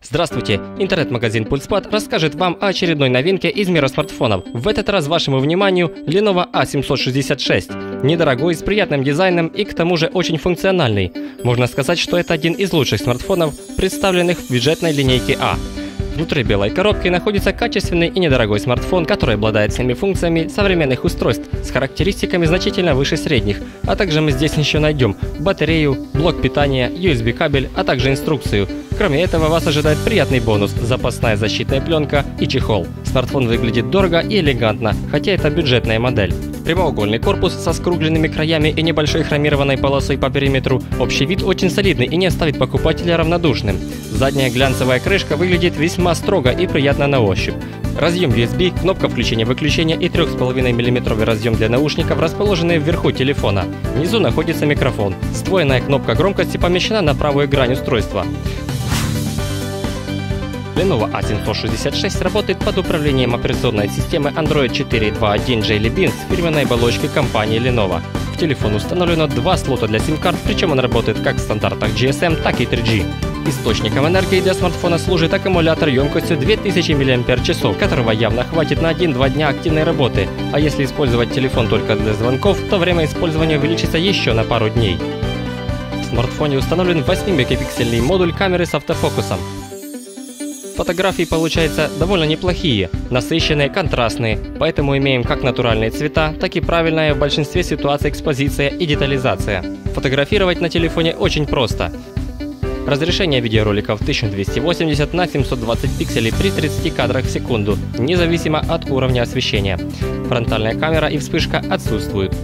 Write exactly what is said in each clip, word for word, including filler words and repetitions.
Здравствуйте! Интернет-магазин PulsePad расскажет вам о очередной новинке из мира смартфонов. В этот раз вашему вниманию Lenovo а семьсот шестьдесят шесть. Недорогой, с приятным дизайном и к тому же очень функциональный. Можно сказать, что это один из лучших смартфонов, представленных в бюджетной линейке А. Внутри белой коробки находится качественный и недорогой смартфон, который обладает всеми функциями современных устройств с характеристиками значительно выше средних, а также мы здесь еще найдем батарею, блок питания, ю эс би кабель, а также инструкцию. Кроме этого, вас ожидает приятный бонус – запасная защитная пленка и чехол. Смартфон выглядит дорого и элегантно, хотя это бюджетная модель. Прямоугольный корпус со скругленными краями и небольшой хромированной полосой по периметру. Общий вид очень солидный и не оставит покупателя равнодушным. Задняя глянцевая крышка выглядит весьма строго и приятно на ощупь. Разъем ю эс би, кнопка включения-выключения и три с половиной миллиметровый разъем для наушников расположены вверху телефона. Внизу находится микрофон. Сдвоенная кнопка громкости помещена на правую грань устройства. Lenovo а семьсот шестьдесят шесть работает под управлением операционной системы Android четыре точка два точка один Jelly Bean с фирменной оболочкой компании Lenovo. В телефон установлено два слота для сим-карт, причем он работает как в стандартах джи эс эм, так и три джи. Источником энергии для смартфона служит аккумулятор емкостью две тысячи миллиампер-часов, которого явно хватит на один-два дня активной работы, а если использовать телефон только для звонков, то время использования увеличится еще на пару дней. В смартфоне установлен восьмимегапиксельный модуль камеры с автофокусом. Фотографии получаются довольно неплохие, насыщенные, контрастные, поэтому имеем как натуральные цвета, так и правильная в большинстве ситуаций экспозиция и детализация. Фотографировать на телефоне очень просто. Разрешение видеороликов тысяча двести восемьдесят на семьсот двадцать пикселей при тридцати кадрах в секунду, независимо от уровня освещения. Фронтальная камера и вспышка отсутствуют.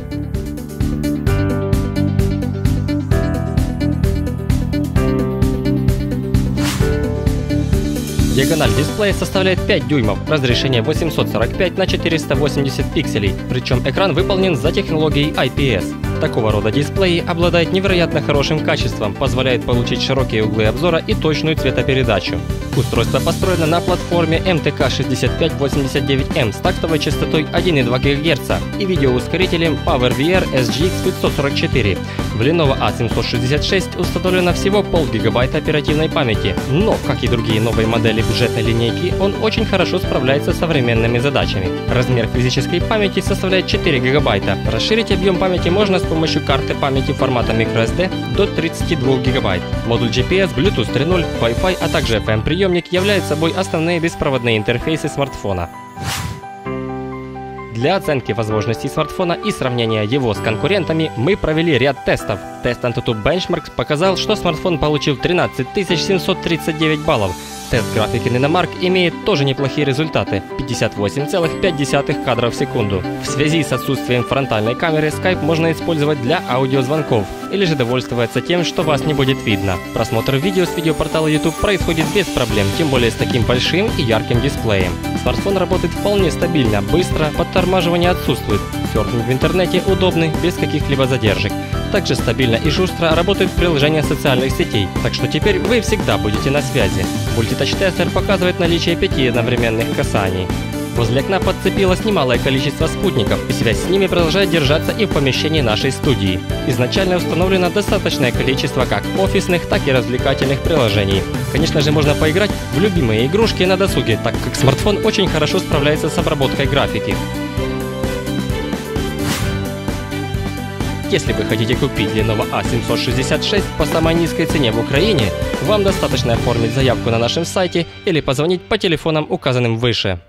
Диагональ дисплея составляет пять дюймов, разрешение восемьсот сорок пять на четыреста восемьдесят пикселей, причем экран выполнен за технологией ай пи эс. Такого рода дисплеи обладают невероятно хорошим качеством, позволяет получить широкие углы обзора и точную цветопередачу. Устройство построено на платформе эм тэ ка шестьдесят пять восемьдесят девять эм с тактовой частотой один и два гигагерца и видеоускорителем PowerVR эс джи икс пятьсот сорок четыре. В Lenovo а семьсот шестьдесят шесть установлено всего полгигабайта оперативной памяти, но, как и другие новые модели бюджетной линейки, он очень хорошо справляется с современными задачами. Размер физической памяти составляет четыре гигабайта. Расширить объем памяти можно с помощью карты памяти формата microSD до тридцати двух гигабайт. Модуль джи пи эс, Bluetooth три ноль, Wi-Fi, а также эф эм-приемник являются собой основные беспроводные интерфейсы смартфона. Для оценки возможностей смартфона и сравнения его с конкурентами мы провели ряд тестов. Тест AnTuTu Benchmarks показал, что смартфон получил тринадцать тысяч семьсот тридцать девять баллов. Тест графики Nanomark имеет тоже неплохие результаты – пятьдесят восемь целых пять десятых кадров в секунду. В связи с отсутствием фронтальной камеры Skype можно использовать для аудиозвонков или же довольствоваться тем, что вас не будет видно. Просмотр видео с видеопортала YouTube происходит без проблем, тем более с таким большим и ярким дисплеем. Смартфон работает вполне стабильно, быстро, подтормаживание отсутствует. Серфинг в интернете удобный, без каких-либо задержек. Также стабильно и шустро работают приложения социальных сетей, так что теперь вы всегда будете на связи. Мультитач-тестер показывает наличие пяти одновременных касаний. Возле окна подцепилось немалое количество спутников, и связь с ними продолжает держаться и в помещении нашей студии. Изначально установлено достаточное количество как офисных, так и развлекательных приложений. Конечно же, можно поиграть в любимые игрушки на досуге, так как смартфон очень хорошо справляется с обработкой графики. Если вы хотите купить Lenovo а семьсот шестьдесят шесть по самой низкой цене в Украине, вам достаточно оформить заявку на нашем сайте или позвонить по телефонам, указанным выше.